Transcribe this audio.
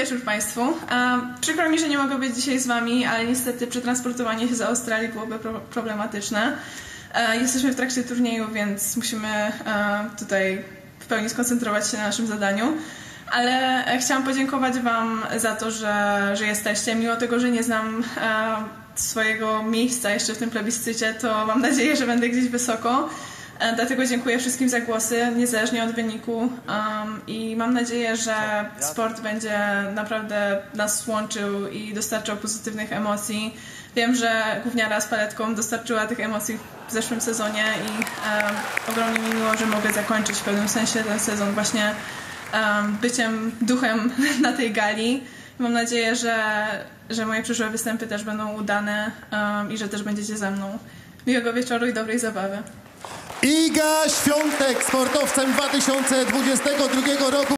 wieczór Państwu. Przykro mi, że nie mogę być dzisiaj z Wami, ale niestety przetransportowanie się z Australii byłoby problematyczne. Jesteśmy w trakcie turnieju, więc musimy tutaj w pełni skoncentrować się na naszym zadaniu. Ale chciałam podziękować Wam za to, że jesteście. Mimo tego, że nie znam swojego miejsca jeszcze w tym plebiscycie, to mam nadzieję, że będę gdzieś wysoko. Dlatego dziękuję wszystkim za głosy, niezależnie od wyniku, i mam nadzieję, że sport będzie naprawdę nas łączył i dostarczał pozytywnych emocji. Wiem, że gówniara z paletką dostarczyła tych emocji w zeszłym sezonie i ogromnie mi miło, że mogę zakończyć w pewnym sensie ten sezon właśnie byciem duchem na tej gali. Mam nadzieję, że moje przyszłe występy też będą udane i że też będziecie ze mną. Miłego wieczoru i dobrej zabawy. Iga Świątek, sportowcem 2022 roku.